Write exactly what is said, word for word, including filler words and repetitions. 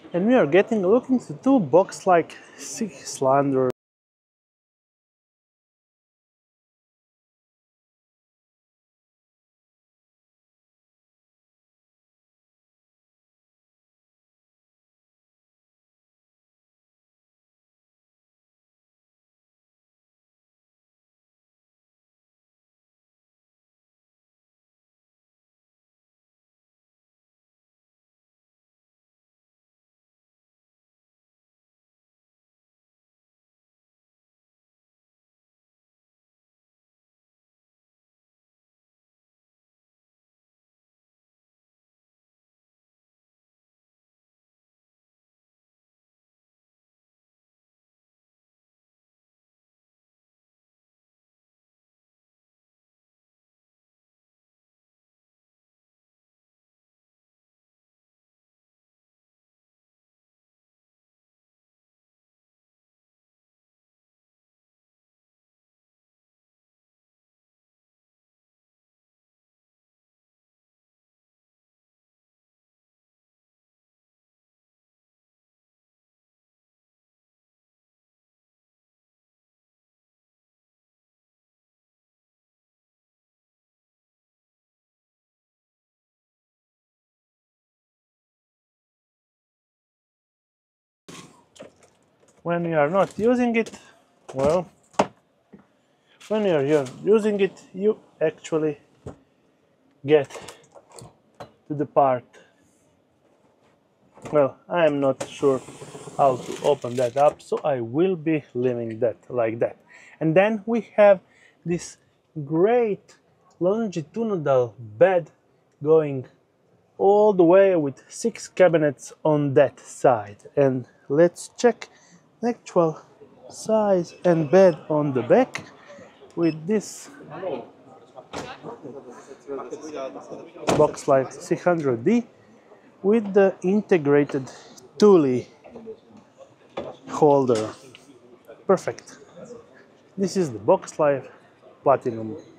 And we are getting looking to two box-like six-cylinder. When you are not using it, well, when you are using it, you actually get to the part. Well, I am not sure how to open that up, so I will be leaving that like that. And then we have this great longitudinal bed going all the way with six cabinets on that side. And let's check the actual size and bed on the back with this Boxlife six hundred D with the integrated Thule holder. Perfect. This is the Boxlife Platinum